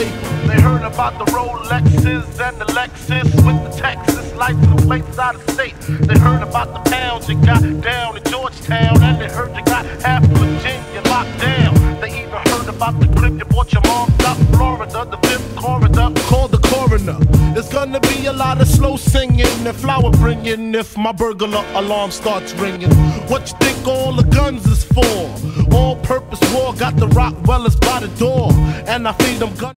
paper. They heard about the Rolexes and the Lexus with the Texas license plates out of state. They heard about the pounds you got down in Georgetown, and they heard you got half Virginia locked down. They even heard about the crib you bought your mom out in Florida, the 5th corridor. Call the coroner. There's gonna be a lot of slow singing and flower bringing if my burglar alarm starts ringing. What you think all the guns is for? All-purpose war, got the Rockwellers by the door, and I feed them guns.